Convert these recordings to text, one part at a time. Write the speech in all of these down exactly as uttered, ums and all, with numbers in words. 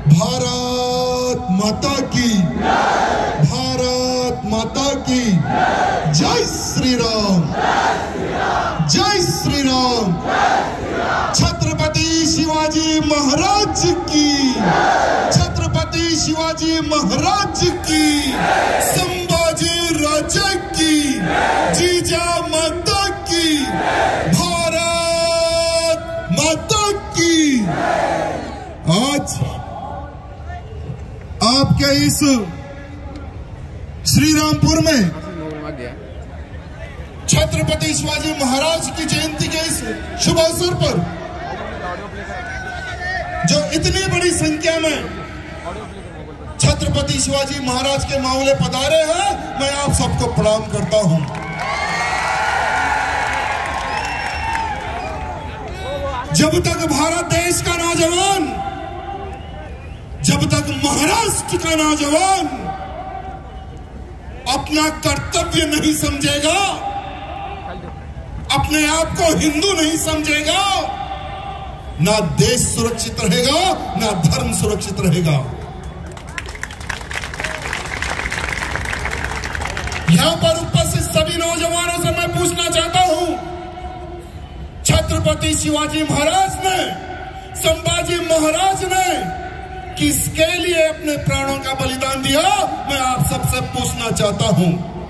भारत माता की, भारत माता की जय श्री राम, जय श्री राम। छत्रपति शिवाजी महाराज की, छत्रपति शिवाजी महाराज की, संभाजी राजा की, जीजा माता की, भारत माता की। आज आपके इस श्रीरामपुर में छत्रपति शिवाजी महाराज की जयंती के इस शुभ अवसर पर जो इतनी बड़ी संख्या में छत्रपति शिवाजी महाराज के मामले पधारे हैं, मैं आप सबको प्रणाम करता हूं। जब तक भारत देश का नौजवान, जब तक महाराष्ट्र का नौजवान अपना कर्तव्य नहीं समझेगा, अपने आप को हिंदू नहीं समझेगा, ना देश सुरक्षित रहेगा, ना धर्म सुरक्षित रहेगा। यहां पर उपस्थित सभी नौजवानों से मैं पूछना चाहता हूं, छत्रपति शिवाजी महाराज ने, संभाजी महाराज ने किसके लिए अपने प्राणों का बलिदान दिया? मैं आप सबसे पूछना चाहता हूं,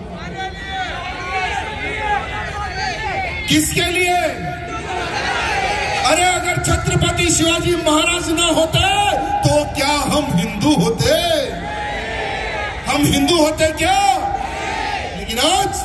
किसके लिए? अरे अगर छत्रपति शिवाजी महाराज ना होते तो क्या हम हिंदू होते? हम हिंदू होते क्या? लेकिन आज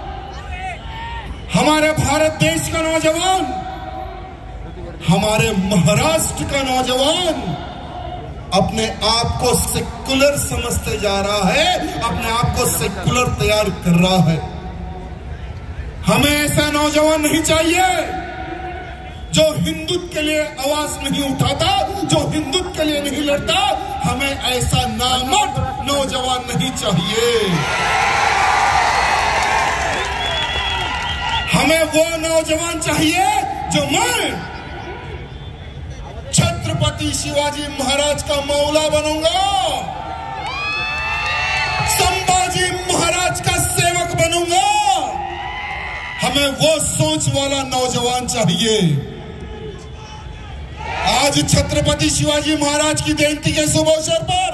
हमारे भारत देश का नौजवान, हमारे महाराष्ट्र का नौजवान अपने आप को सेकुलर समझते जा रहा है, अपने आप को सेकुलर तैयार कर रहा है। हमें ऐसा नौजवान नहीं चाहिए जो हिंदुत्व के लिए आवाज नहीं उठाता, जो हिंदुत्व के लिए नहीं लड़ता। हमें ऐसा नामर्द नौजवान नहीं चाहिए। हमें वो नौजवान चाहिए जो मैं छत्रपति शिवाजी महाराज का मौला बनूंगा, संभाजी महाराज का सेवक बनूंगा। हमें वो सोच वाला नौजवान चाहिए। आज छत्रपति शिवाजी महाराज की जयंती के शुभ अवसर पर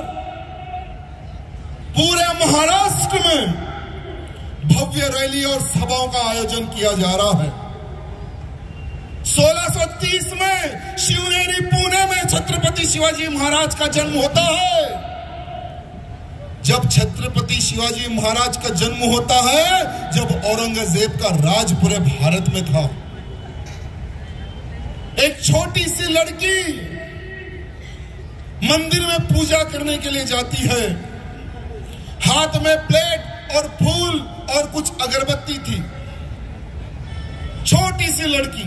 पूरे महाराष्ट्र में भव्य रैली और सभाओं का आयोजन किया जा रहा है। सोलह सौ तीस में शिवनेरी पुणे में छत्रपति शिवाजी महाराज का जन्म होता है। जब छत्रपति शिवाजी महाराज का जन्म होता है, जब औरंगजेब का राज पूरे भारत में था। एक छोटी सी लड़की मंदिर में पूजा करने के लिए जाती है, हाथ में प्लेट और फूल और कुछ अगरबत्ती थी। छोटी सी लड़की।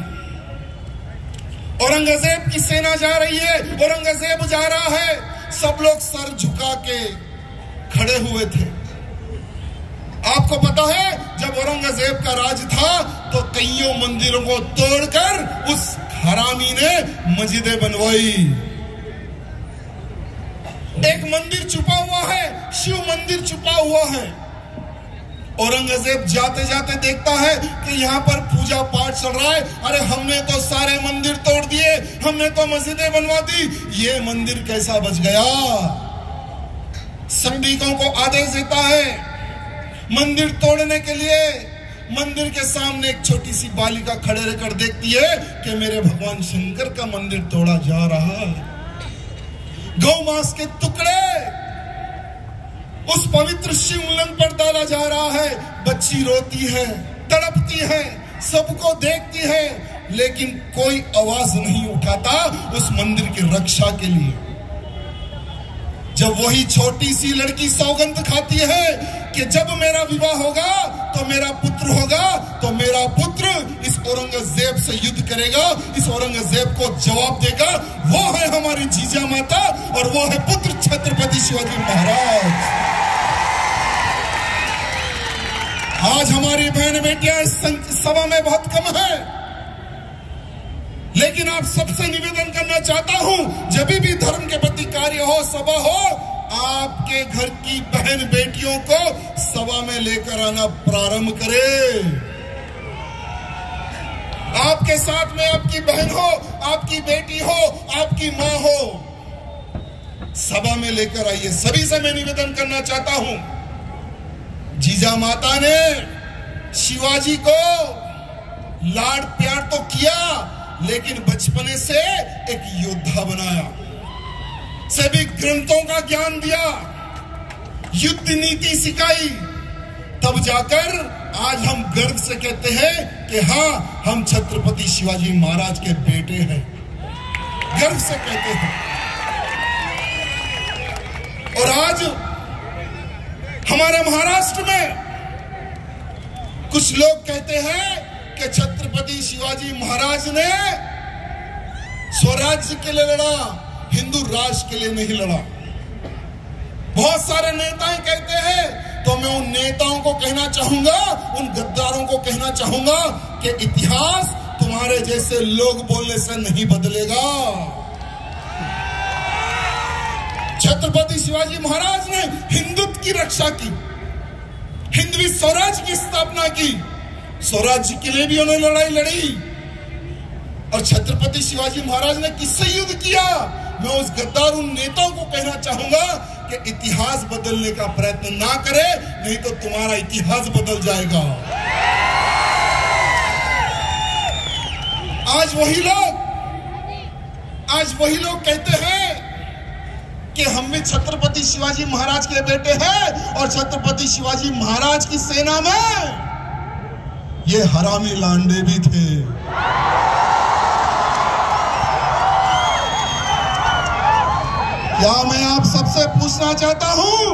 औरंगजेब की सेना जा रही है, औरंगजेब जा रहा है, सब लोग सर झुका के खड़े हुए थे। आपको पता है जब औरंगजेब का राज था तो कईयों मंदिरों को तोड़कर उस हरामी ने मस्जिदें बनवाई। एक मंदिर छुपा हुआ है, शिव मंदिर छुपा हुआ है। औरंगजेब जाते जाते देखता है कि यहाँ पर पूजा पाठ चल रहा है। अरे हमने तो सारे मंदिर तोड़ दिए, हमने तो मस्जिदें बनवा दी, ये मंदिर कैसा बच गया? सैनिकों को आदेश देता है मंदिर तोड़ने के लिए। मंदिर के सामने एक छोटी सी बालिका खड़े रहकर देखती है कि मेरे भगवान शंकर का मंदिर तोड़ा जा रहा है। गौ मांस के टुकड़े उस पवित्र शिवलिंग पर डाला जा रहा है। बच्ची रोती है, तड़पती है, सबको देखती है, लेकिन कोई आवाज नहीं उठाता उस मंदिर की रक्षा के लिए। जब वही छोटी सी लड़की सौगंध खाती है कि जब मेरा विवाह होगा तो मेरा पुत्र होगा, तो मेरा पुत्र इस औरंगजेब से युद्ध करेगा, इस औरंगजेब को जवाब देगा, वो है हमारी जीजा माता और वो है पुत्र छत्रपति शिवाजी महाराज। आज हमारी बहन बेटियां इस सभा में बहुत कम है, लेकिन आप सबसे निवेदन करना चाहता हूं, जब भी धर्म के प्रति कार्य हो, सभा हो, आपके घर की बहन बेटियों को सभा में लेकर आना प्रारंभ करें। आपके साथ में आपकी बहन हो, आपकी बेटी हो, आपकी मां हो, सभा में लेकर आइए। सभी से मैं निवेदन करना चाहता हूं, जीजा माता ने शिवाजी को लाड प्यार तो किया, लेकिन बचपने से एक योद्धा बनाया, सभी ग्रंथों का ज्ञान दिया, युद्ध नीति सिखाई, तब जाकर आज हम गर्व से कहते हैं कि हाँ, हम छत्रपति शिवाजी महाराज के बेटे हैं, गर्व से कहते हैं। और आज हमारे महाराष्ट्र में कुछ लोग कहते हैं कि छत्रपति शिवाजी महाराज ने स्वराज्य के लिए लड़ा, हिंदू राष्ट्र के लिए नहीं लड़ा। बहुत सारे नेताएं कहते हैं, तो मैं उन नेताओं को कहना चाहूंगा, उन गद्दारों को कहना चाहूंगा कि इतिहास तुम्हारे जैसे लोग बोलने से नहीं बदलेगा। छत्रपति शिवाजी महाराज ने हिंदुत्व की रक्षा की, हिंदवी स्वराज्य की स्थापना की, स्वराज्य के लिए भी उन्होंने लड़ाई लड़ी। और छत्रपति शिवाजी महाराज ने किससे युद्ध किया? मैं उस गद्दार उन नेताओं को कहना चाहूंगा कि इतिहास बदलने का प्रयत्न ना करे, नहीं तो तुम्हारा इतिहास बदल जाएगा। आज वही लोग आज वही लोग कहते हैं कि हम भी छत्रपति शिवाजी महाराज के बेटे हैं, और छत्रपति शिवाजी महाराज की सेना में ये हरामी लांडे भी थे। क्या मैं आप सबसे पूछना चाहता हूं,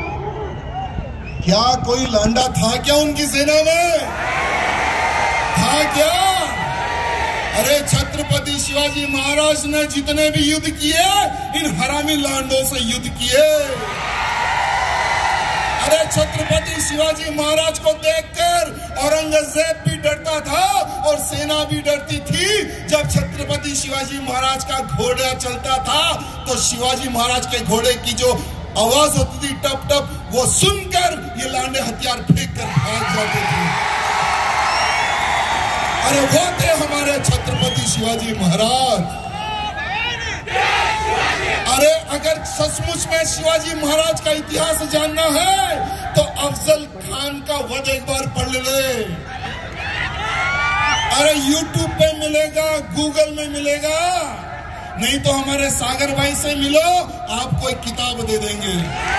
क्या कोई लांडा था क्या उनकी सेना में? था क्या? अरे छत्रपति शिवाजी महाराज ने जितने भी युद्ध किए, इन हरामी लांडों से युद्ध किए। अरे छत्रपति शिवाजी महाराज को देखकर औरंगजेब भी डरता था और सेना भी डरती थी। जब छत्रपति शिवाजी महाराज का घोड़ा चलता था तो शिवाजी महाराज के घोड़े की जो आवाज होती थी टप टप, वो सुनकर ये लांडे हथियार फेंक कर भाग जाते थे। अरे वो थे हमारे छत्रपति शिवाजी महाराज। अरे अगर सचमुच में शिवाजी महाराज का इतिहास जानना है तो अफजल खान का वध एक बार पढ़ ले। अरे यूट्यूब पे मिलेगा, गूगल में मिलेगा, नहीं तो हमारे सागर भाई से मिलो, आपको एक किताब दे देंगे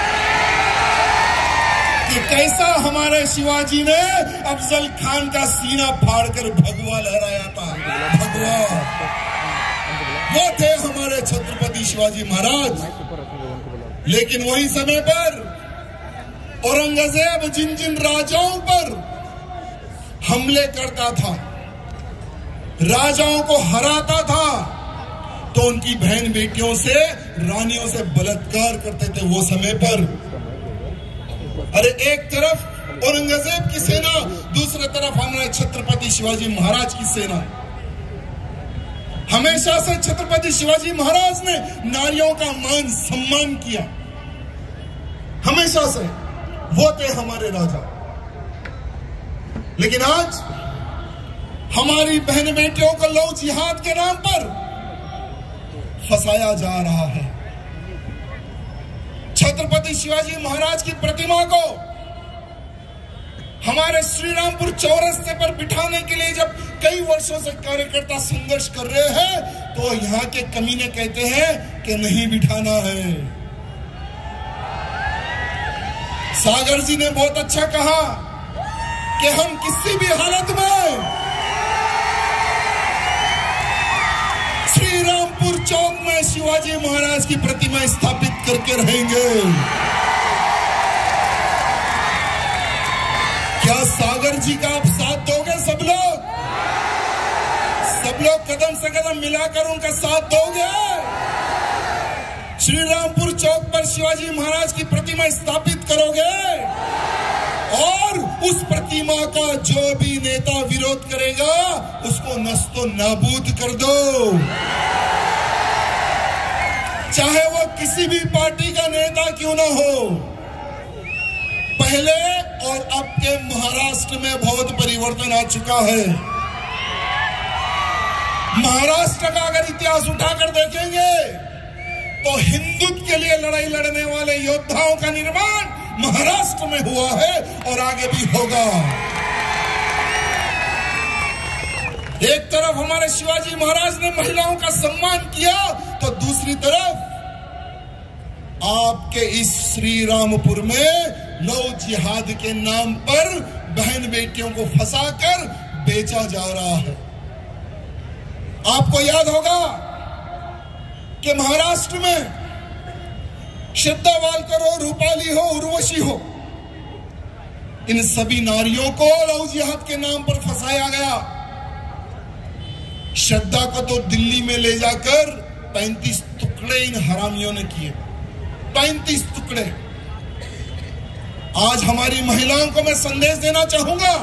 कि कैसा हमारे शिवाजी ने अफजल खान का सीना फाड़कर भगवा लहराया था। भगवा वो थे हमारे छत्रपति शिवाजी महाराज। लेकिन वही समय पर औरंगजेब जिन जिन राजाओं पर हमले करता था, राजाओं को हराता था, तो उनकी बहन बेटियों से, रानियों से बलात्कार करते थे वो समय पर। अरे एक तरफ औरंगजेब की सेना, दूसरी तरफ हमारे छत्रपति शिवाजी महाराज की सेना। हमेशा से छत्रपति शिवाजी महाराज ने नारियों का मान सम्मान किया, हमेशा से वो थे हमारे राजा। लेकिन आज हमारी बहन बेटियों को लव जिहाद के नाम पर फंसाया जा रहा है। छत्रपति शिवाजी महाराज की प्रतिमा को हमारे श्रीरामपुर चौरस्ते पर बिठाने के लिए जब कई वर्षों से कार्यकर्ता संघर्ष कर रहे हैं, तो यहाँ के कमीने कहते हैं कि नहीं बिठाना है। सागर जी ने बहुत अच्छा कहा कि हम किसी भी हालत में श्रीरामपुर चौक में शिवाजी महाराज की प्रतिमा स्थापित करके रहेंगे। क्या सागर जी का आप साथ दोगे? सब लोग सब लोग कदम से कदम मिलाकर उनका साथ दोगे? श्रीरामपुर चौक पर शिवाजी महाराज की प्रतिमा स्थापित करोगे और उस प्रतिमा का जो भी नेता विरोध करेगा उसको नस्तो नाबूद कर दो, चाहे वो किसी भी पार्टी का नेता क्यों ना हो। पहले और अब के महाराष्ट्र में बहुत परिवर्तन आ चुका है। महाराष्ट्र का अगर इतिहास उठाकर देखेंगे तो हिंदुत्व के लिए लड़ाई लड़ने वाले योद्धाओं का निर्माण महाराष्ट्र में हुआ है और आगे भी होगा। एक तरफ हमारे शिवाजी महाराज ने महिलाओं का सम्मान किया तो दूसरी तरफ आपके इस श्री रामपुर में लव जिहाद के नाम पर बहन बेटियों को फंसाकर बेचा जा रहा है। आपको याद होगा कि महाराष्ट्र में श्रद्धा वालकर हो, रूपाली हो, उर्वशी हो, इन सभी नारियों को लव जिहाद के नाम पर फंसाया गया। श्रद्धा को तो दिल्ली में ले जाकर पैंतीस टुकड़े इन हरामियों ने किए, पैंतीस टुकड़े। आज हमारी महिलाओं को मैं संदेश देना चाहूंगा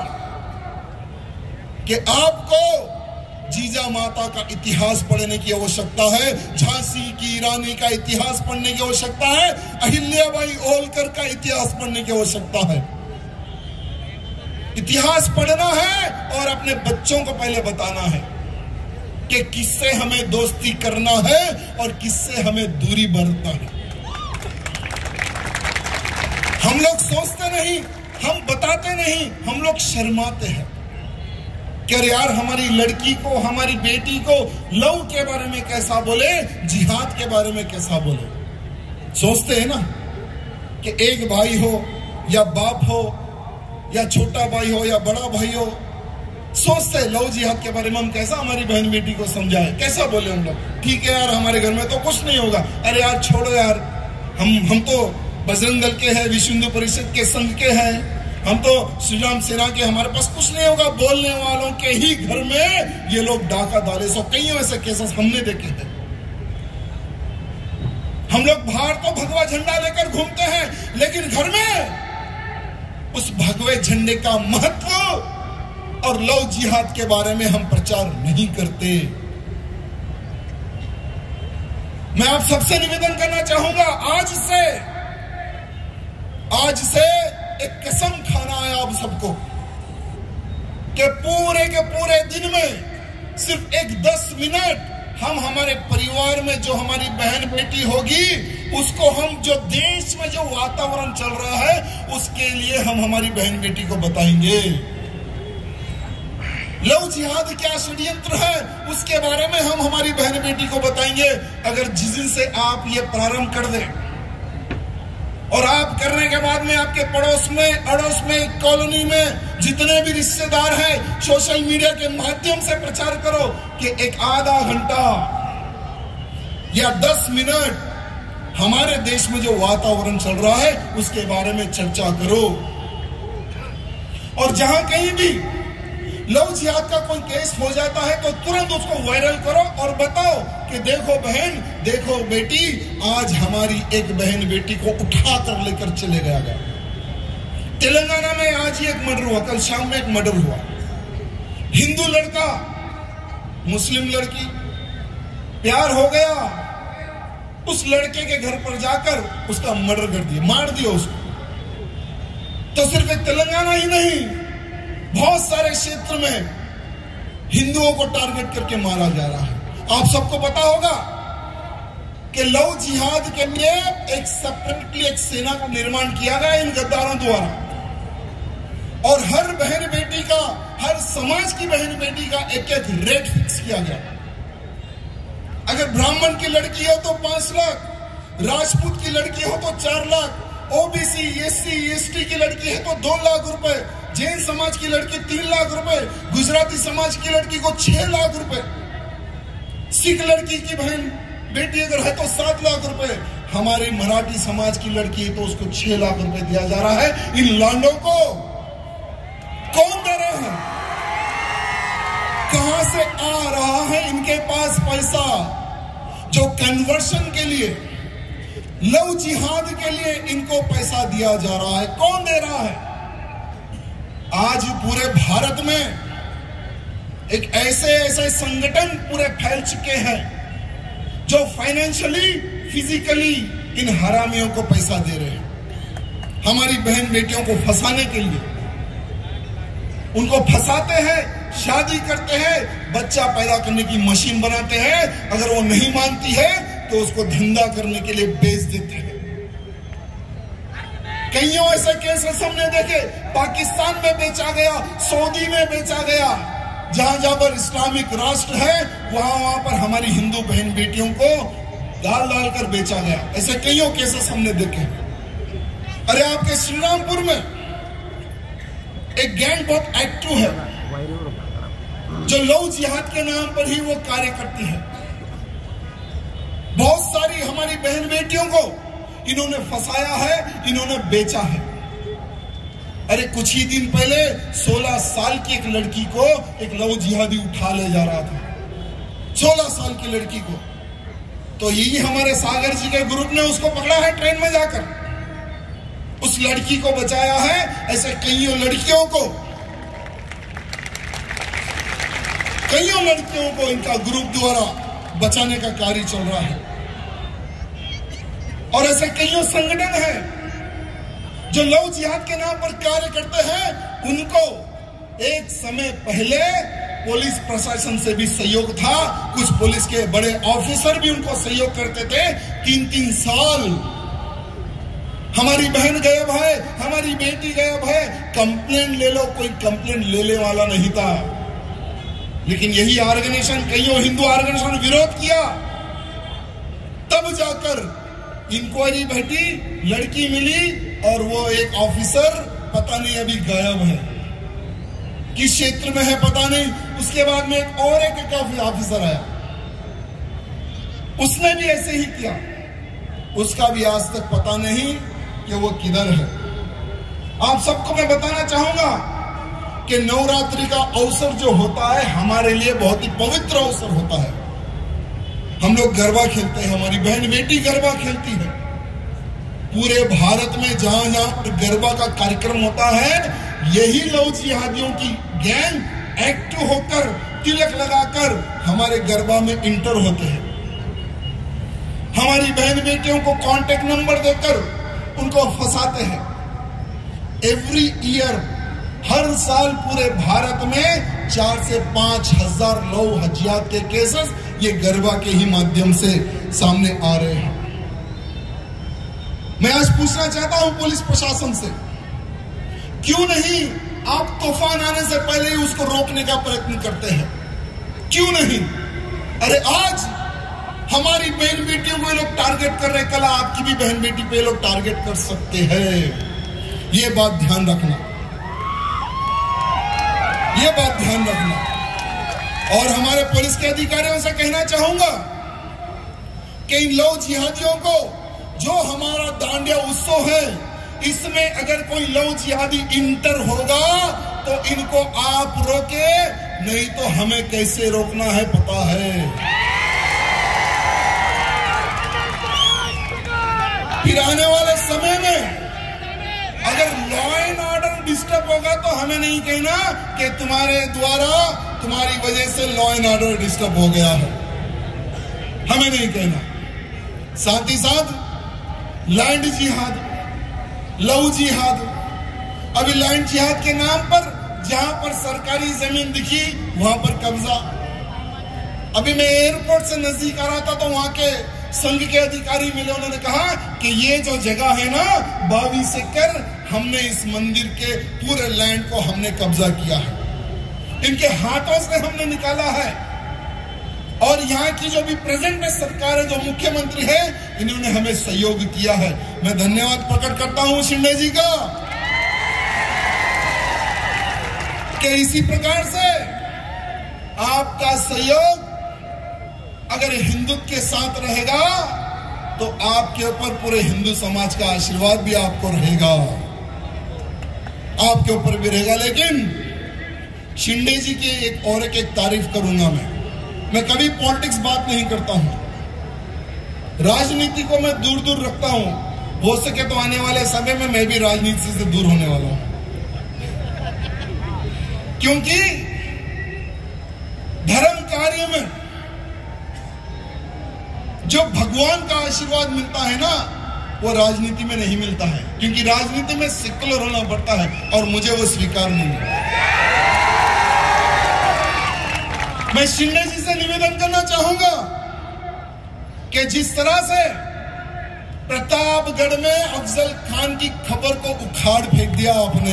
कि आपको जीजा माता का इतिहास पढ़ने की आवश्यकता है, झांसी की रानी का इतिहास पढ़ने की आवश्यकता है, अहिल्याबाई होलकर का इतिहास पढ़ने की आवश्यकता है। इतिहास पढ़ना है और अपने बच्चों को पहले बताना है कि किससे हमें दोस्ती करना है और किससे हमें दूरी बरतना है। हम लोग सोचते नहीं, हम बताते नहीं, हम लोग शर्माते हैं कि अरे यार हमारी लड़की को, हमारी बेटी को लव के बारे में कैसा बोले, जिहाद के बारे में कैसा बोले। सोचते हैं ना कि एक भाई हो या बाप हो या छोटा भाई हो या बड़ा भाई हो, सोचते हैं लव जिहाद के बारे में हम कैसा हमारी बहन बेटी को समझाए, कैसा बोले हम लोग। ठीक है यार हमारे घर में तो कुछ नहीं होगा, अरे यार छोड़ो यार, हम हम तो बजरंग दल के हैं, विश्व हिंदू परिषद के संघ के हैं, हम तो श्री राम सेना के, हमारे पास कुछ नहीं होगा। बोलने वालों के ही घर में ये लोग डाका डाले। सो कई ऐसे केसेस हमने देखे हैं। हम लोग बाहर तो भगवा झंडा लेकर घूमते हैं, लेकिन घर में उस भगवे झंडे का महत्व और लव जिहाद के बारे में हम प्रचार नहीं करते। मैं आप सबसे निवेदन करना चाहूंगा, आज से आज से एक कसम खाना है आप सबको कि पूरे के पूरे दिन में सिर्फ एक दस मिनट हम हमारे परिवार में जो हमारी बहन बेटी होगी उसको हम, जो देश में जो वातावरण चल रहा है उसके लिए हम हमारी बहन बेटी को बताएंगे। लव जिहाद क्या षड्यंत्र है उसके बारे में हम हमारी बहन बेटी को बताएंगे। अगर जिस दिन से आप ये प्रारंभ कर दें और आप करने के बाद में आपके पड़ोस में, अड़ोस में, कॉलोनी में जितने भी रिश्तेदार हैं, सोशल मीडिया के माध्यम से प्रचार करो कि एक आधा घंटा या दस मिनट हमारे देश में जो वातावरण चल रहा है उसके बारे में चर्चा करो। और जहां कहीं भी लव जिहाद का कोई केस हो जाता है तो तुरंत उसको वायरल करो और बताओ कि देखो बहन, देखो बेटी, आज हमारी एक बहन बेटी को उठा कर लेकर चले गया गया। तेलंगाना में आज ही एक मर्डर हुआ, कल शाम में एक मर्डर हुआ। हिंदू लड़का, मुस्लिम लड़की, प्यार हो गया, उस लड़के के घर पर जाकर उसका मर्डर कर दिया, मार दिया उसको। तो सिर्फ एक तेलंगाना ही नहीं, बहुत सारे क्षेत्र में हिंदुओं को टारगेट करके मारा जा रहा है। आप सबको पता होगा कि लव जिहाद के लिए एक सेपरेटली एक सेना का निर्माण किया गया इन गद्दारों द्वारा, और हर बहन बेटी का, हर समाज की बहन बेटी का एक एक रेट फिक्स किया गया। अगर ब्राह्मण की लड़की हो तो पांच लाख, राजपूत की लड़की हो तो चार लाख, ओबीसी, एससी, एसटी की लड़की है तो दो लाख रुपए, जैन समाज की लड़की तीन लाख रुपए, गुजराती समाज की लड़की को छह लाख रुपए, सिख लड़की की बहन बेटी अगर है तो सात लाख रुपए, हमारी मराठी समाज की लड़की है तो उसको छह लाख रुपए दिया जा रहा है। इन लांडों को कौन दे रहे हैं? कहां से आ रहा है इनके पास पैसा जो कन्वर्शन के लिए, लव जिहाद के लिए इनको पैसा दिया जा रहा है? कौन दे रहा है? आज पूरे भारत में एक ऐसे ऐसे संगठन पूरे फैल चुके हैं जो फाइनेंशियली, फिजिकली इन हरामियों को पैसा दे रहे हैं, हमारी बहन बेटियों को फंसाने के लिए। उनको फंसाते हैं, शादी करते हैं, बच्चा पैदा करने की मशीन बनाते हैं, अगर वो नहीं मानती है तो उसको धंधा करने के लिए बेच देते हैं। कईयों ऐसे केसेस हमने देखे, पाकिस्तान में बेचा गया, सऊदी में बेचा गया, जहां जहां पर इस्लामिक राष्ट्र है वहां वहां पर हमारी हिंदू बहन बेटियों को डाल डाल कर बेचा गया। ऐसे कईयों केसेस हमने देखे। अरे आपके श्रीरामपुर में एक गैंग बहुत एक्टिव है जो लव जिहाद के नाम पर ही वो कार्य करती है। बहुत सारी हमारी बहन बेटियों को इन्होंने फंसाया है, इन्होंने बेचा है। अरे कुछ ही दिन पहले सोलह साल की एक लड़की को एक लव जिहादी उठा ले जा रहा था, सोलह साल की लड़की को। तो यही हमारे सागर जी के ग्रुप ने उसको पकड़ा है ट्रेन में जाकर, उस लड़की को बचाया है। ऐसे कईयों लड़कियों को कईयों लड़कियों को इनका ग्रुप द्वारा बचाने का कार्य चल रहा है। और ऐसे कईयों संगठन हैं जो लव जिहाद के नाम पर कार्य करते हैं। उनको एक समय पहले पुलिस प्रशासन से भी सहयोग था, कुछ पुलिस के बड़े ऑफिसर भी उनको सहयोग करते थे। तीन तीन साल हमारी बहन गायब है, हमारी बेटी गायब है, कंप्लेंट ले लो, कोई कंप्लेंट लेने वाला नहीं था। लेकिन यही ऑर्गेनाइजेशन, कईयों हिंदू ऑर्गेनाइजेशन विरोध किया, तब जाकर इंक्वायरी बैठी, लड़की मिली और वो एक ऑफिसर पता नहीं अभी गायब है, किस क्षेत्र में है पता नहीं। उसके बाद में एक और एक, एक ऑफिसर आया, उसने भी ऐसे ही किया, उसका भी आज तक पता नहीं कि वो किधर है। आप सबको मैं बताना चाहूंगा कि नवरात्रि का अवसर जो होता है हमारे लिए बहुत ही पवित्र अवसर होता है। हम लोग गरबा खेलते हैं, हमारी बहन बेटी गरबा खेलती है। पूरे भारत में जहां जहां गरबा का कार्यक्रम होता है, यही लव जिहादियों की गैंग एक्टिव होकर, तिलक लगाकर हमारे गरबा में इंटर होते हैं। हमारी बहन बेटियों को कांटेक्ट नंबर देकर उनको फंसाते हैं। एवरी ईयर, हर साल पूरे भारत में चार से पांच हजार लव जिहाद के केसेस ये गरबा के ही माध्यम से सामने आ रहे हैं। मैं आज पूछना चाहता हूं पुलिस प्रशासन से, क्यों नहीं आप तूफान आने से पहले ही उसको रोकने का प्रयत्न करते हैं? क्यों नहीं? अरे आज हमारी बहन बेटियों को लोग टारगेट कर रहे, कल आपकी भी बहन बेटी पे लोग टारगेट कर सकते हैं। ये बात ध्यान रखना, ये बात ध्यान रखना। और हमारे पुलिस के अधिकारियों से कहना चाहूंगा कि इन लव जिहादियों को, जो हमारा दांडिया उत्सव है, इसमें अगर कोई लव जिहादी इंटर होगा तो इनको आप रोके, नहीं तो हमें कैसे रोकना है पता है। फिर आने वाले समय में अगर लॉ एंड ऑर्डर डिस्टर्ब होगा तो हमें नहीं कहना कि तुम्हारे द्वारा, तुम्हारी वजह से लॉ एंड ऑर्डर डिस्टर्ब हो गया है, हमें नहीं कहना। साथ ही साथ लैंड जिहाद, लव जिहाद, अभी लैंड जिहाद के नाम पर जहां पर सरकारी जमीन दिखी वहां पर कब्जा। अभी मैं एयरपोर्ट से नजदीक आ रहा था तो वहां के संघ के अधिकारी मिले, उन्होंने कहा कि ये जो जगह है ना बाईस एकड़, हमने इस मंदिर के पूरे लैंड को हमने कब्जा किया है, इनके हाथों से हमने निकाला है। और यहाँ की जो भी प्रेजेंट में सरकार है, जो मुख्यमंत्री है, इन्होंने हमें सहयोग किया है। मैं धन्यवाद प्रकट करता हूं शिंदे जी का कि इसी प्रकार से आपका सहयोग अगर हिंदुत्व के साथ रहेगा तो आपके ऊपर पूरे हिंदू समाज का आशीर्वाद भी आपको रहेगा, आपके ऊपर भी रहेगा। लेकिन शिंदे जी की एक और एक, एक तारीफ करूंगा मैं मैं कभी पॉलिटिक्स बात नहीं करता हूं, राजनीति को मैं दूर दूर रखता हूं। हो सके तो आने वाले समय में मैं भी राजनीति से दूर होने वाला हूं। क्योंकि धर्म कार्य में जो भगवान का आशीर्वाद मिलता है ना, वो राजनीति में नहीं मिलता है, क्योंकि राजनीति में सेक्युलर होना पड़ता है और मुझे वो स्वीकार नहीं है। मैं शिंदे जी से निवेदन करना चाहूंगा कि जिस तरह से प्रतापगढ़ में अफजल खान की खबर को उखाड़ फेंक दिया आपने,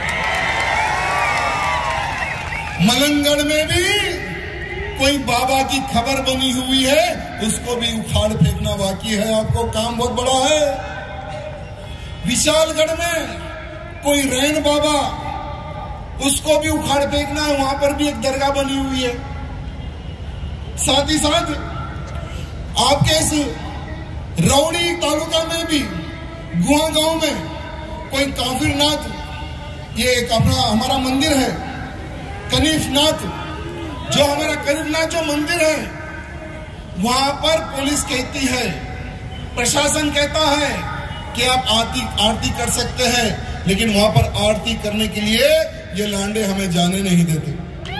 मलंगगढ़ में भी कोई बाबा की खबर बनी हुई है, उसको भी उखाड़ फेंकना बाकी है। आपको काम बहुत बड़ा है। विशालगढ़ में कोई रैन बाबा, उसको भी उखाड़ फेंकना है, वहां पर भी एक दरगाह बनी हुई है। साथ ही साथ आपके इस रौड़ी तालुका में भी गुहा गांव में कोई काफिरनाथ, ये एक अपना हमारा मंदिर है कनीफनाथ, जो हमारा करीबनाथ जो मंदिर है, वहां पर पुलिस कहती है, प्रशासन कहता है कि आप आरती आरती कर सकते हैं, लेकिन वहां पर आरती करने के लिए ये लांडे हमें जाने नहीं देते।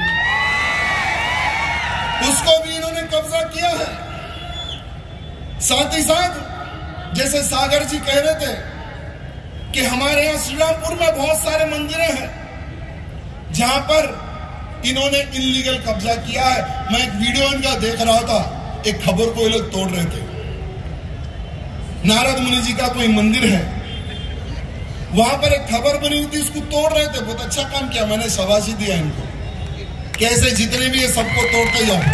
उसको भी इन्होंने कब्जा किया है। साथ ही साथ जैसे सागर जी कह रहे थे कि हमारे यहां श्रीरामपुर में बहुत सारे मंदिर हैं जहां पर इन्होंने इनलीगल कब्जा किया है। मैं एक वीडियो इनका देख रहा था, एक खबर को ये लोग तोड़ रहे थे। नारद मुनि जी का कोई मंदिर है, वहां पर एक खबर बनी हुई थी, उसको तोड़ रहे थे। बहुत अच्छा काम किया, मैंने शाबाशी दिया इनको। कैसे जितने भी ये सबको तोड़ते जाओ,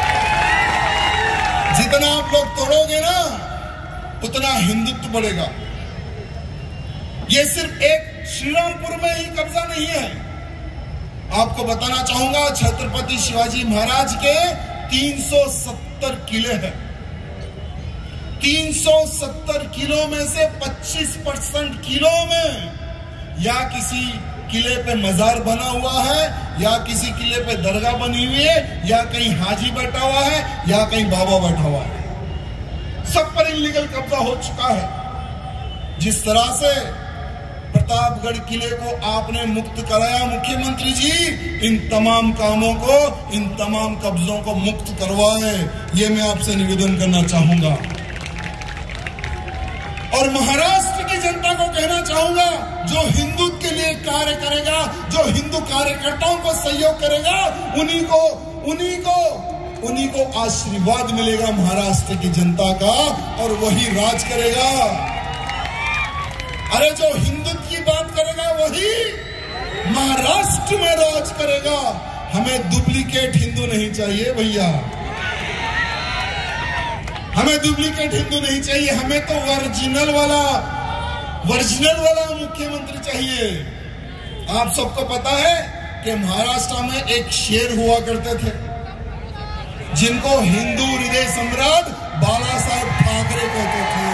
जितना आप लोग तोड़ोगे ना उतना हिंदुत्व बढ़ेगा। ये सिर्फ एक श्रीरामपुर में ही कब्जा नहीं है, आपको बताना चाहूंगा छत्रपति शिवाजी महाराज के तीन सौ सत्तर किले हैं। तीन सौ सत्तर किलो में से पच्चीस परसेंट किलो में या किसी किले पे मजार बना हुआ है, या किसी किले पे दरगाह बनी हुई है, या कहीं हाजी बैठा हुआ है, या कहीं बाबा बैठा हुआ है। सब पर इलीगल कब्जा हो चुका है। जिस तरह से प्रतापगढ़ किले को आपने मुक्त कराया मुख्यमंत्री जी, इन तमाम कामों को, इन तमाम कब्जों को मुक्त करवाए, ये मैं आपसे निवेदन करना चाहूंगा। और महाराष्ट्र की जनता को कहना चाहूंगा, जो हिंदुत्व के लिए कार्य करेगा, जो हिंदू कार्यकर्ताओं को सहयोग करेगा, उन्हीं को उन्हीं को उन्हीं को आशीर्वाद मिलेगा महाराष्ट्र की जनता का, और वही राज करेगा। अरे जो हिंदुत्व की बात करेगा वही महाराष्ट्र में राज करेगा। हमें डुप्लीकेट हिंदू नहीं चाहिए भैया, हमें डुप्लीकेट हिंदू नहीं चाहिए, हमें तो ओरिजिनल वाला ओरिजिनल वाला मुख्यमंत्री चाहिए। आप सबको पता है कि महाराष्ट्र में एक शेर हुआ करते थे जिनको हिंदू हृदय सम्राट बाला साहेब ठाकरे कहते थे।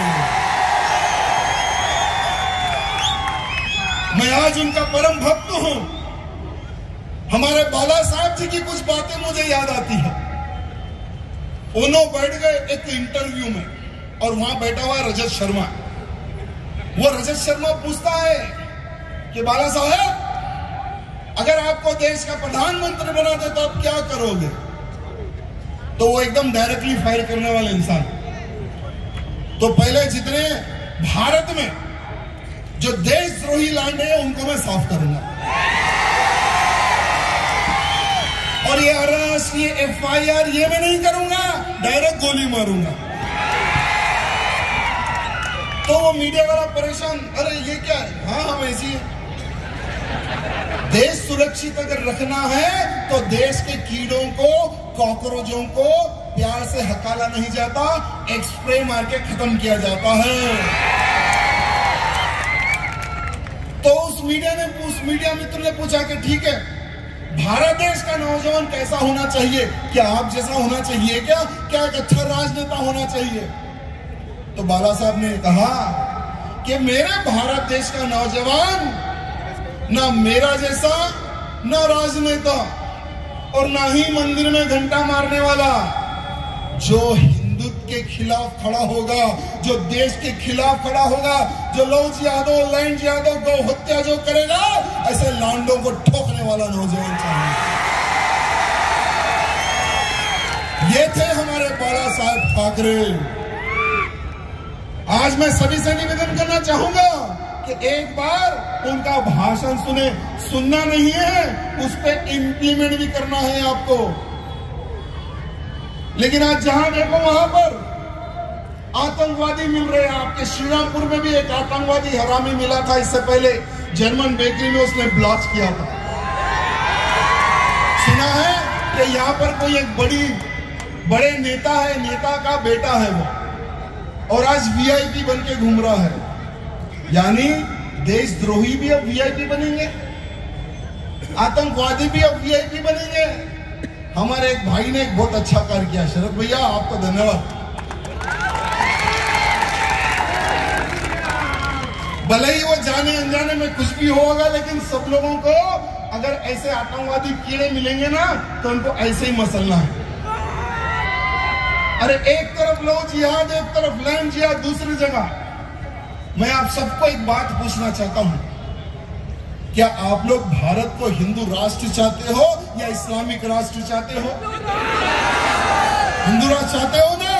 मैं आज उनका परम भक्त हूं। हमारे बाला साहब जी की कुछ बातें मुझे याद आती है। उन्होंने बैठ गए एक इंटरव्यू में, और वहां बैठा हुआ रजत शर्मा। वो रजत शर्मा पूछता है कि बाला साहब, अगर आपको देश का प्रधानमंत्री बना दे तो आप क्या करोगे? तो वो एकदम डायरेक्टली फायर करने वाले इंसान, तो पहले जितने भारत में जो देशद्रोही लांडे हैं उनको मैं साफ करूंगा, और ये अरेस्ट, ये एफ आई आर ये मैं नहीं करूंगा, डायरेक्ट गोली मारूंगा। तो वो मीडिया वाला परेशान, अरे ये क्या है? हाँ हम ऐसी है। देश सुरक्षित अगर रखना है तो देश के कीड़ों को, कॉकरोचों को प्यार से हकाला नहीं जाता, एक स्प्रे मार के खत्म किया जाता है। तो उस मीडिया ने उस मीडिया मित्र ने पूछा कि ठीक है, भारत देश का नौजवान कैसा होना चाहिए? क्या आप जैसा होना चाहिए? क्या क्या एक अच्छा राजनेता होना चाहिए? तो बाला साहब ने कहा कि मेरे भारत देश का नौजवान ना मेरा जैसा, ना राजनेता, और ना ही मंदिर में घंटा मारने वाला, जो हिंदू हिंदुत्व के खिलाफ खड़ा होगा, जो देश के खिलाफ खड़ा होगा, जो लौज यादव, लैंड यादव गौ हत्या जो करेगा, ऐसे लांडों को ठोकने वाला नौजवान चाहिए। ये थे हमारे बाला साहब ठाकरे। आज मैं सभी से निवेदन करना चाहूंगा कि एक बार उनका भाषण सुने। सुनना नहीं है, उस पर इंप्लीमेंट भी करना है आपको। लेकिन आज जहां देखो वहां पर आतंकवादी मिल रहे हैं। आपके श्रीरामपुर में भी एक आतंकवादी हरामी मिला था, इससे पहले जर्मन बेकरी में उसने ब्लास्ट किया था। सुना है कि यहां पर कोई एक बड़ी बड़े नेता है, नेता का बेटा है वो, और आज वीआईपी बन के घूम रहा है। यानी देशद्रोही भी अब वीआईपी बनेंगे, आतंकवादी भी अब वीआईपी बनेंगे। हमारे एक भाई ने एक बहुत अच्छा कार्य किया, शरद भैया आपको धन्यवाद। भले ही वो जाने अनजाने में कुछ भी होगा, लेकिन सब लोगों को अगर ऐसे आतंकवादी कीड़े मिलेंगे ना तो उनको ऐसे ही मसलना है। अरे एक तरफ लो जिहाद, एक तरफ लैंड जिहाद, दूसरी जगह। मैं आप सबको एक बात पूछना चाहता हूं, क्या आप लोग भारत को हिंदू राष्ट्र चाहते हो या इस्लामिक राष्ट्र चाहते हो? हिंदू राष्ट्र चाहते हो ना?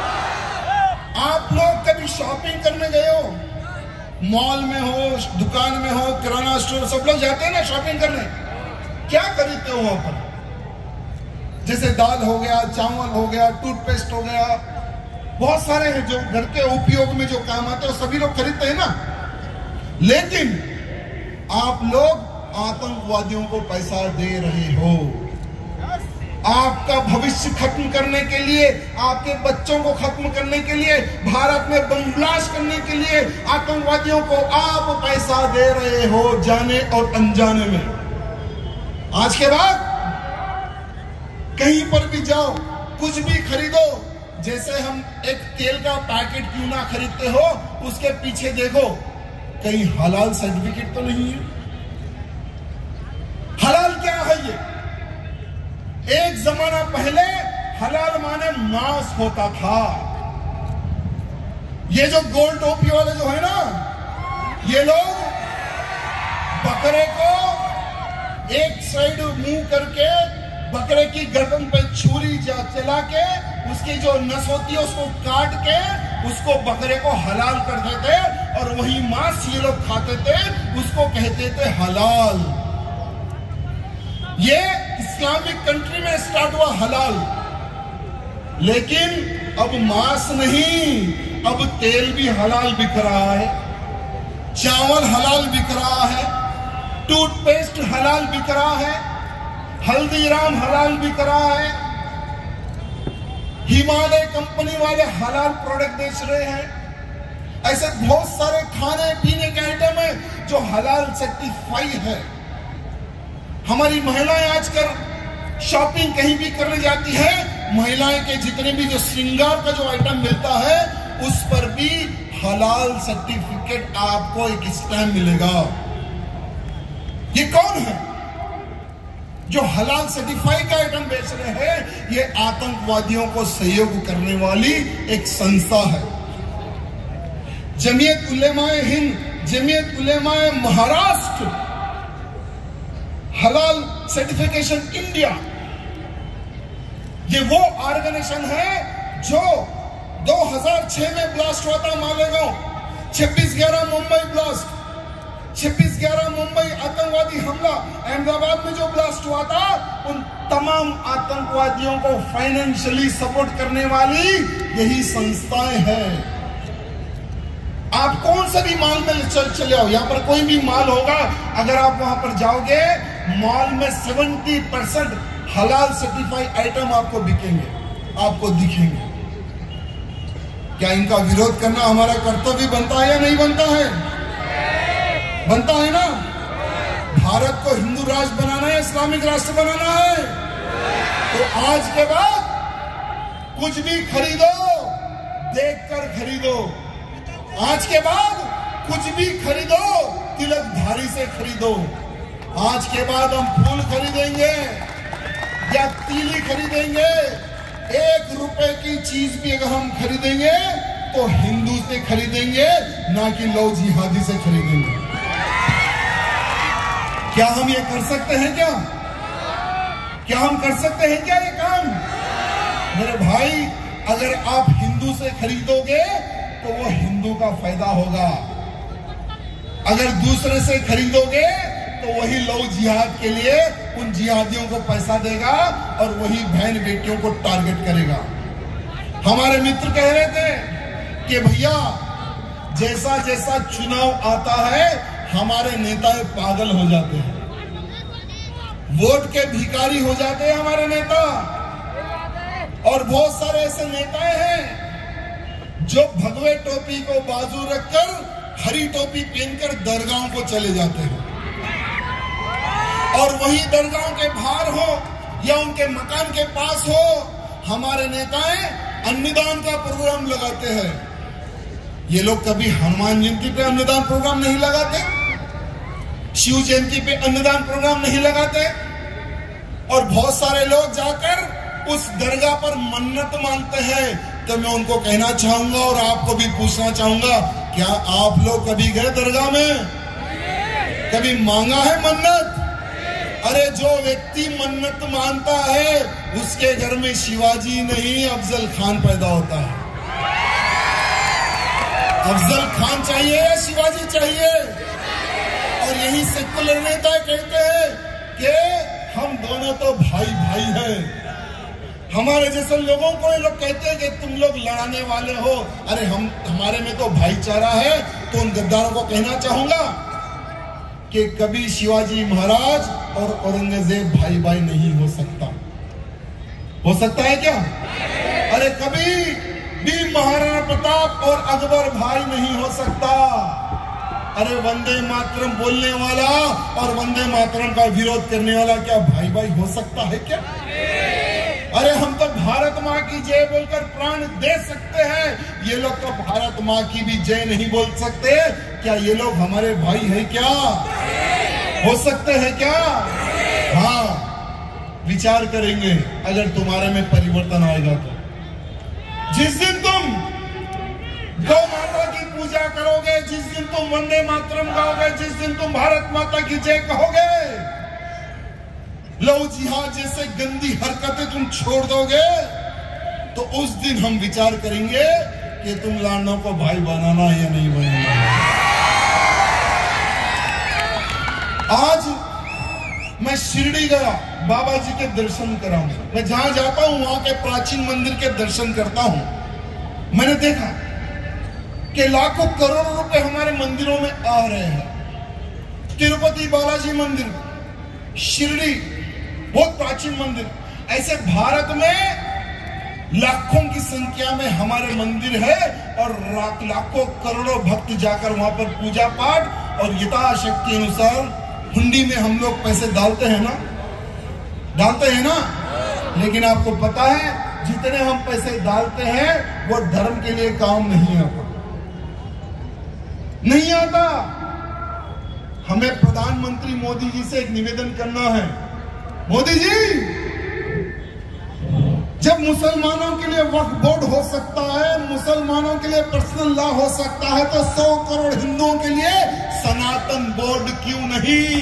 आप लोग कभी शॉपिंग करने गए हो? मॉल में हो, दुकान में हो, किराना स्टोर, सब लोग जाते हैं ना शॉपिंग करने। क्या खरीदते हो वहां पर? जैसे दाल हो गया, चावल हो गया, टूथपेस्ट हो गया, बहुत सारे हैं जो घर के उपयोग में जो काम आते हैं, सभी लोग खरीदते हैं ना। लेकिन आप लोग आतंकवादियों को पैसा दे रहे हो। आपका भविष्य खत्म करने के लिए, आपके बच्चों को खत्म करने के लिए, भारत में बम ब्लास्ट करने के लिए आतंकवादियों को आप पैसा दे रहे हो, जाने और अनजाने में। आज के बाद कहीं पर भी जाओ, कुछ भी खरीदो, जैसे हम एक तेल का पैकेट क्यों ना खरीदते हो, उसके पीछे देखो कहीं हलाल सर्टिफिकेट तो नहीं है। हलाल क्या है ये? एक जमाना पहले हलाल माने मांस होता था। ये जो गोल टोपी वाले जो है ना, ये लोग बकरे को एक साइड मुंह करके बकरे की गर्दन पे छुरी चला के उसकी जो नस होती है उसको काट के उसको बकरे को हलाल कर देते और वही मांस ये लोग खाते थे, उसको कहते थे हलाल। ये इस्लामिक कंट्री में स्टार्ट हुआ हलाल। लेकिन अब मांस नहीं, अब तेल भी हलाल बिक रहा है, चावल हलाल बिक रहा है, टूथपेस्ट हलाल बिक रहा है, हल्दीराम हलाल बिक रहा है, हिमालय कंपनी वाले हलाल प्रोडक्ट बेच रहे हैं। ऐसे बहुत सारे खाने पीने के आइटम है जो हलाल सर्टिफाई है। हमारी महिलाएं आजकल शॉपिंग कहीं भी करने जाती है, महिलाएं के जितने भी जो श्रृंगार का जो आइटम मिलता है उस पर भी हलाल सर्टिफिकेट आपको एक स्टैम्प मिलेगा। ये कौन है जो हलाल सर्टिफाई का आइटम बेच रहे हैं? ये आतंकवादियों को सहयोग करने वाली एक संस्था है, जमीयत उलेमाए हिंद, जमीयत उलेमाए महाराष्ट्र, हलाल सर्टिफिकेशन इंडिया। ये वो ऑर्गेनाइजेशन है जो दो हज़ार छह में ब्लास्ट हुआ था मालेगांव, छब्बीस ग्यारह मुंबई ब्लास्ट, छब्बीस ग्यारह मुंबई आतंकवादी हमला, अहमदाबाद में जो ब्लास्ट हुआ था, उन तमाम आतंकवादियों को फाइनेंशियली सपोर्ट करने वाली यही संस्थाएं हैं। आप कौन सा भी मॉल में चल चले आओ, यहां पर कोई भी मॉल होगा, अगर आप वहां पर जाओगे मॉल में सत्तर परसेंट हलाल सर्टिफाइड आइटम आपको बिकेंगे, आपको दिखेंगे। क्या इनका विरोध करना हमारा कर्तव्य बनता है या नहीं बनता है? बनता है ना। भारत को हिंदू राष्ट्र बनाना है, इस्लामिक राष्ट्र बनाना है, तो आज के बाद कुछ भी खरीदो देखकर खरीदो। आज के बाद कुछ भी खरीदो तिलकधारी से खरीदो। आज के बाद हम फूल खरीदेंगे या तीली खरीदेंगे एक रुपए की चीज भी अगर हम खरीदेंगे तो हिंदू से खरीदेंगे, ना कि लव जिहादी से खरीदेंगे। क्या हम ये कर सकते हैं? क्या क्या हम कर सकते हैं क्या ये काम? मेरे भाई, अगर आप हिंदू से खरीदोगे तो वो हिंदू का फायदा होगा, अगर दूसरे से खरीदोगे तो वही लव जिहाद के लिए उन जिहादियों को पैसा देगा और वही बहन बेटियों को टारगेट करेगा। हमारे मित्र कह रहे थे कि भैया, जैसा जैसा चुनाव आता है हमारे नेता पागल हो जाते हैं, वोट के भिखारी हो जाते हैं हमारे नेता। और बहुत सारे ऐसे नेता हैं जो भगवे टोपी को बाजू रखकर हरी टोपी पहनकर दरगाहों को चले जाते हैं, और वही दरगाहों के बाहर हो या उनके मकान के पास हो, हमारे नेताएं अन्नदान का प्रोग्राम लगाते हैं। ये लोग कभी हनुमान जयंती पे अन्नदान प्रोग्राम नहीं लगाते, शिव जयंती पे अन्नदान प्रोग्राम नहीं लगाते, और बहुत सारे लोग जाकर उस दरगाह पर मन्नत मांगते हैं। तो मैं उनको कहना चाहूंगा और आपको भी पूछना चाहूंगा, क्या आप लोग कभी गए दरगाह में? कभी मांगा है मन्नत? अरे जो व्यक्ति मन्नत मानता है उसके घर में शिवाजी नहीं अफजल खान पैदा होता है। अफजल खान चाहिए या शिवाजी चाहिए? और यही सेकुलर नेता कहते हैं कि हम दोनों तो भाई भाई हैं। हमारे जैसे लोगों को ये लोग कहते हैं कि तुम लोग लड़ाने वाले हो। अरे हम हमारे में तो भाईचारा है। तो उन गद्दारों को कहना चाहूंगा कि कभी शिवाजी महाराज और औरंगजेब भाई भाई नहीं हो सकता। हो सकता है क्या? अरे कभी भी महाराणा प्रताप और अकबर भाई नहीं हो सकता। अरे वंदे मातरम बोलने वाला और वंदे मातरम का विरोध करने वाला क्या भाई भाई हो सकता है क्या? अरे हम तो भारत माँ की जय बोलकर प्राण दे सकते हैं, ये लोग तो भारत माँ की भी जय नहीं बोल सकते। क्या ये लोग हमारे भाई हैं क्या? हो सकते हैं क्या? हाँ, विचार करेंगे अगर तुम्हारे में परिवर्तन आएगा तो। जिस दिन तुम गौ माता की पूजा करोगे, जिस दिन तुम वंदे मातरम गाओगे, जिस दिन तुम भारत माता की जय कहोगे, लव जिहाद जैसे गंदी हरकतें तुम छोड़ दोगे, तो उस दिन हम विचार करेंगे कि तुम लाडनों को भाई बनाना या नहीं बनाना। आज मैं शिरडी गया, बाबा जी के दर्शन कराऊं। मैं जहां जाता हूं वहां के प्राचीन मंदिर के दर्शन करता हूं। मैंने देखा कि लाखों करोड़ों रुपए हमारे मंदिरों में आ रहे हैं। तिरुपति बालाजी मंदिर, शिरडी, बहुत प्राचीन मंदिर। ऐसे भारत में लाखों की संख्या में हमारे मंदिर है और लाखों करोड़ों भक्त जाकर वहां पर पूजा पाठ और यथाशक्ति अनुसार हुंडी में हम लोग पैसे डालते हैं ना, डालते हैं ना। लेकिन आपको पता है जितने हम पैसे डालते हैं वो धर्म के लिए काम नहीं आता, नहीं आता। हमें प्रधानमंत्री मोदी जी से एक निवेदन करना है। मोदी जी, जब मुसलमानों के लिए वक्फ बोर्ड हो सकता है, मुसलमानों के लिए पर्सनल लॉ हो सकता है, तो सौ करोड़ हिंदुओं के लिए सनातन बोर्ड क्यों नहीं?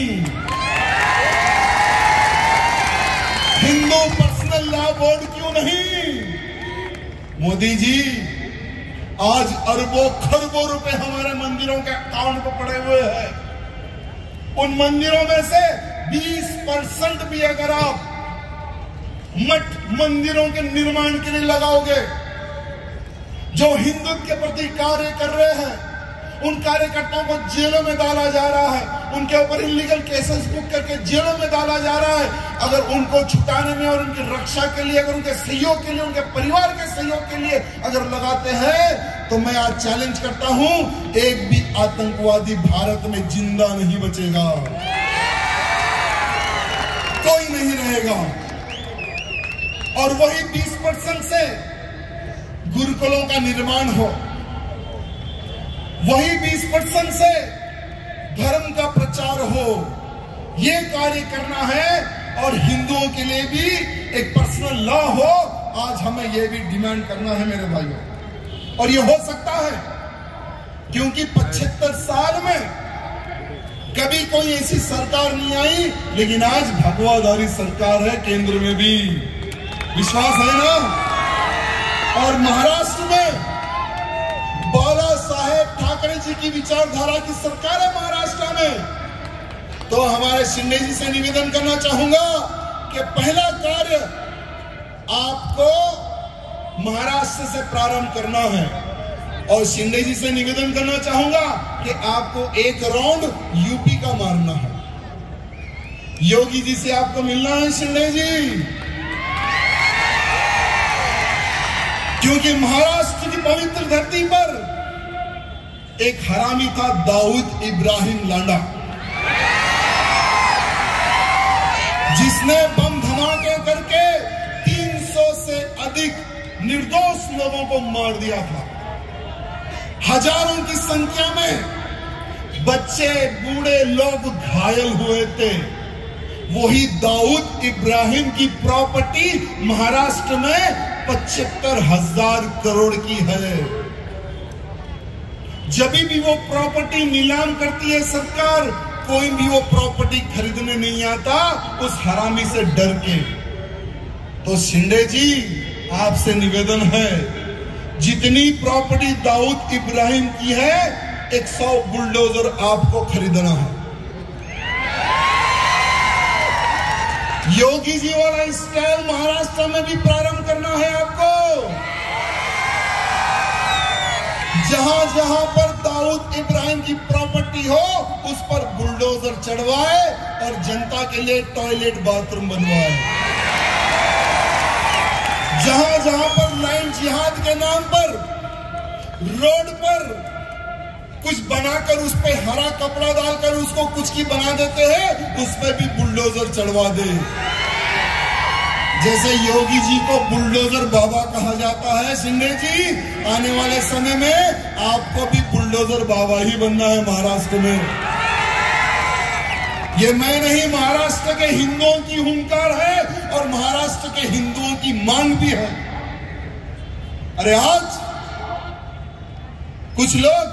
हिंदू पर्सनल लॉ बोर्ड क्यों नहीं? मोदी जी, आज अरबों खरबों रुपए हमारे मंदिरों के अकाउंट पर पड़े हुए हैं। उन मंदिरों में से बीस परसेंट भी अगर आप मठ मंदिरों के निर्माण के लिए लगाओगे, जो हिंदुत्व के प्रति कार्य कर रहे हैं, उन कार्यकर्ताओं को जेलों में डाला जा रहा है, उनके ऊपर इलीगल केसेस बुक करके जेलों में डाला जा रहा है। अगर उनको छुटाने में और उनकी रक्षा के लिए, अगर उनके सहयोग के लिए, उनके परिवार के सहयोग के लिए अगर लगाते हैं, तो मैं आज चैलेंज करता हूं, एक भी आतंकवादी भारत में जिंदा नहीं बचेगा, कोई नहीं रहेगा। और वही बीस परसेंट से गुरुकुलों का निर्माण हो, वही बीस परसेंट से धर्म का प्रचार हो, ये कार्य करना है। और हिंदुओं के लिए भी एक पर्सनल लॉ हो, आज हमें यह भी डिमांड करना है मेरे भाइयों, और यह हो सकता है क्योंकि पचहत्तर साल में कभी कोई ऐसी सरकार नहीं आई, लेकिन आज भगवाधारी सरकार है केंद्र में भी, विश्वास है ना। और महाराष्ट्र में बाला साहेब ठाकरे जी की विचारधारा की सरकार है महाराष्ट्र में। तो हमारे शिंदे जी से निवेदन करना चाहूंगा कि पहला कार्य आपको महाराष्ट्र से प्रारंभ करना है, और शिंदे जी से निवेदन करना चाहूंगा कि आपको एक राउंड यूपी का मारना है। योगी जी से आपको मिलना है शिंदे जी, क्योंकि महाराष्ट्र की पवित्र धरती पर एक हरामी था, दाऊद इब्राहिम लांडा, जिसने बम धमाके करके तीन सौ से अधिक निर्दोष लोगों को मार दिया था। हजारों की संख्या में बच्चे बूढ़े लोग घायल हुए थे। वही दाऊद इब्राहिम की प्रॉपर्टी महाराष्ट्र में पचहत्तर हजार करोड़ की है। जब भी वो प्रॉपर्टी नीलाम करती है सरकार, कोई भी वो प्रॉपर्टी खरीदने नहीं आता उस हरामी से डर के। तो शिंदे जी आपसे निवेदन है, जितनी प्रॉपर्टी दाऊद इब्राहिम की है एक सौ बुलडोजर आपको खरीदना है। योगी जी वाला स्टाइल महाराष्ट्र में भी प्रारंभ करना है आपको। जहां जहां पर दाऊद इब्राहिम की प्रॉपर्टी हो उस पर बुलडोजर चढ़वाए और जनता के लिए टॉयलेट बाथरूम बनवाए। जहां जहां पर लाइन जिहाद के नाम पर रोड पर कुछ बनाकर उस पे हरा कपड़ा डालकर उसको कुछ की बना देते हैं, उस पे भी बुलडोजर चढ़वा दे। जैसे योगी जी को बुलडोजर बाबा कहा जाता है, शिंदे जी आने वाले समय में आपको भी बुलडोजर बाबा ही बनना है महाराष्ट्र में। ये मैं नहीं, महाराष्ट्र के हिंदुओं की हुंकार है और महाराष्ट्र के हिंदुओं की मांग भी है। अरे आज कुछ लोग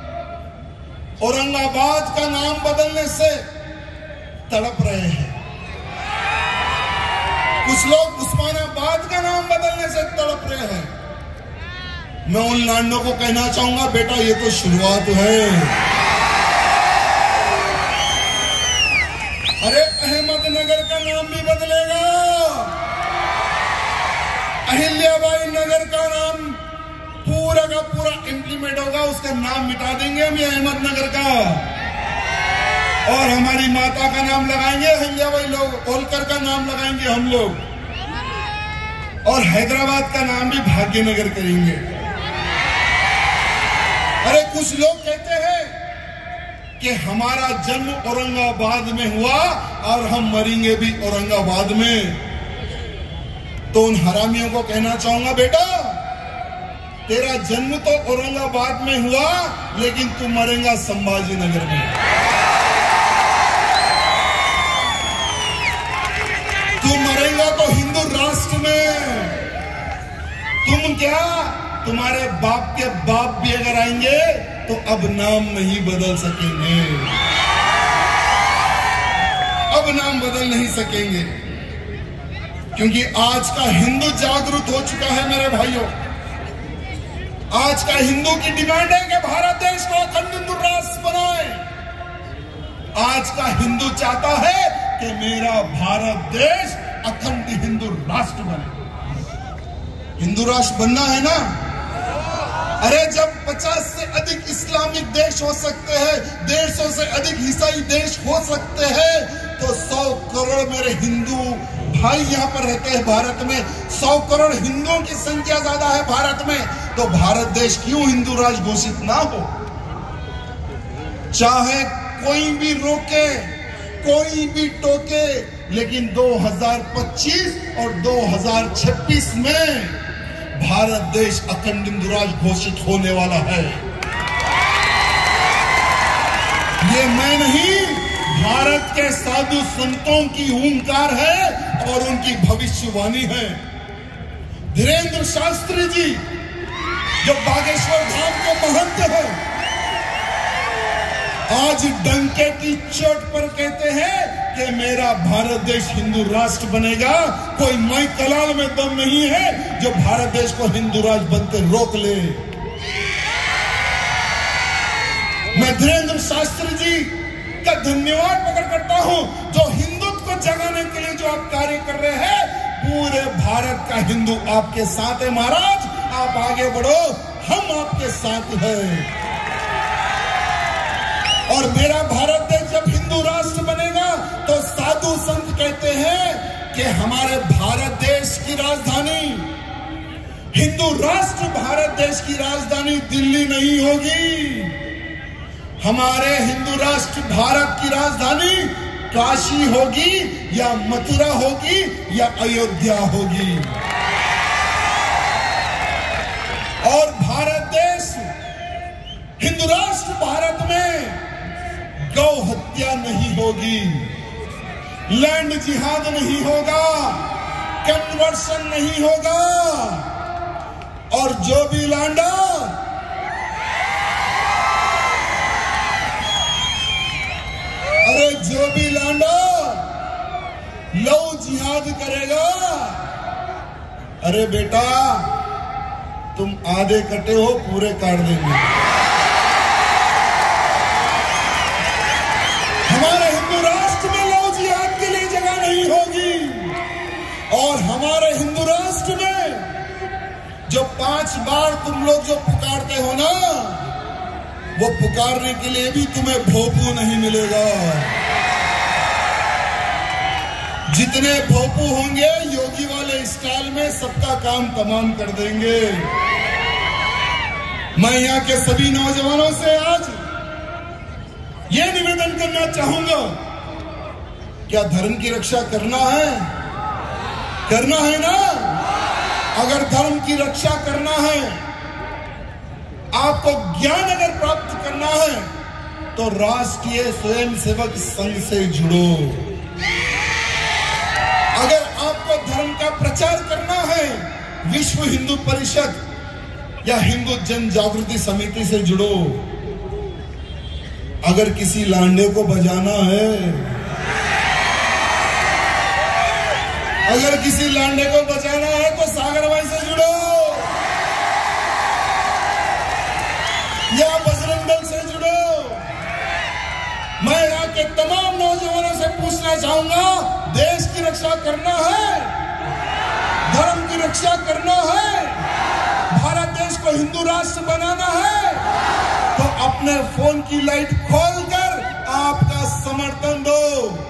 औरंगाबाद का नाम बदलने से तड़प रहे हैं, कुछ लोग उस्मानाबाद का नाम बदलने से तड़प रहे हैं। मैं उन लांडों को कहना चाहूंगा, बेटा ये तो शुरुआत है। अरे अहमदनगर का नाम भी बदलेगा, अहिल्याबाई नगर का नाम पूरा का पूरा इंप्लीमेंट होगा, उसका नाम मिटा देंगे हम ये अहमदनगर का, और हमारी माता का नाम लगाएंगे अहिल्याबाई लोग, होलकर का नाम लगाएंगे हम लोग, और हैदराबाद का नाम भी भाग्यनगर करेंगे। अरे कुछ लोग कहते हैं कि हमारा जन्म औरंगाबाद में हुआ और हम मरेंगे भी औरंगाबाद में। तो उन हरामियों को कहना चाहूंगा, बेटा तेरा जन्म तो औरंगाबाद में हुआ लेकिन तू मरेगा संभाजी नगर में। तू मरेगा तो हिंदू राष्ट्र में। तुम क्या, तुम्हारे बाप के बाप भी अगर आएंगे तो अब नाम नहीं बदल सकेंगे, अब नाम बदल नहीं सकेंगे, क्योंकि आज का हिंदू जागरूक हो चुका है मेरे भाइयों। आज का हिंदू की डिमांड है कि भारत देश को अखंड हिंदू राष्ट्र बनाए। आज का हिंदू चाहता है कि मेरा भारत देश अखंड हिंदू राष्ट्र बने। हिंदू राष्ट्र बनना है ना। अरे जब पचास से अधिक इस्लामिक देश हो सकते हैं, डेढ़ सौ से अधिक ईसाई देश हो सकते हैं, तो सौ करोड़ मेरे हिंदू भाई यहाँ पर रहते हैं भारत में। सौ करोड़ हिंदुओं की संख्या ज्यादा है भारत में, तो भारत देश क्यों हिंदू राष्ट्र घोषित ना हो। चाहे कोई भी रोके, कोई भी टोके, लेकिन दो हज़ार पच्चीस और दो हज़ार छब्बीस में भारत देश अखंड हिंदू राष्ट्र घोषित होने वाला है। ये मैं नहीं, भारत के साधु संतों की हुंकार है और उनकी भविष्यवाणी है। धीरेन्द्र शास्त्री जी जो बागेश्वर धाम के महंत हैं, आज डंके की चोट पर कहते हैं कि मेरा भारत देश हिंदू राष्ट्र बनेगा। कोई माई कलाल में दम नहीं है जो भारत देश को हिंदू राष्ट्र बनते रोक ले। मैं धीरेन्द्र शास्त्री जी का धन्यवाद प्रकट करता हूं जो हिंदुत्व को जगाने के लिए जो आप कार्य कर रहे हैं। पूरे भारत का हिंदू आपके साथ है महाराज, आप आगे बढ़ो, हम आपके साथ हैं। और मेरा भारत देश जब हिंदू राष्ट्र बनेगा तो साधु संत कहते हैं कि हमारे भारत देश की राजधानी, हिंदू राष्ट्र भारत देश की राजधानी दिल्ली नहीं होगी। हमारे हिंदू राष्ट्र भारत की राजधानी काशी होगी या मथुरा होगी या अयोध्या होगी। और भारत देश, हिंदू राष्ट्र भारत में गौ हत्या नहीं होगी, लैंड जिहाद नहीं होगा, कन्वर्शन नहीं होगा। और जो भी लांडा अरे जो भी लांडा लव जिहाद करेगा, अरे बेटा तुम आधे कटे हो, पूरे काट देंगे। हमारे हिंदू राष्ट्र में लव जिहाद के लिए जगह नहीं होगी। और हमारे हिंदू राष्ट्र में जो पांच बार तुम लोग जो पुकारते हो ना, वो पुकारने के लिए भी तुम्हें भोपू नहीं मिलेगा। जितने भोपू होंगे योगी वाले स्टाइल में सबका काम तमाम कर देंगे। मैं यहाँ के सभी नौजवानों से आज ये निवेदन करना चाहूंगा, क्या धर्म की रक्षा करना है? करना है ना? अगर धर्म की रक्षा करना है, आपको ज्ञान अगर प्राप्त करना है तो राष्ट्रीय स्वयंसेवक संघ से जुड़ो। अगर आपको धर्म का प्रचार करना है, विश्व हिंदू परिषद या हिंदू जन जागृति समिति से जुड़ो। अगर किसी लांडे को बजाना है, अगर किसी लांडे को बजाना है तो सागर भाई से जुड़ो या बजरंग दल से जुड़ो। मैं यहाँ के तमाम नौजवानों से पूछना चाहूंगा, देश की रक्षा करना है, धर्म की रक्षा करना है, भारत देश को हिंदू राष्ट्र बनाना है, तो अपने फोन की लाइट खोलकर आपका समर्थन दो।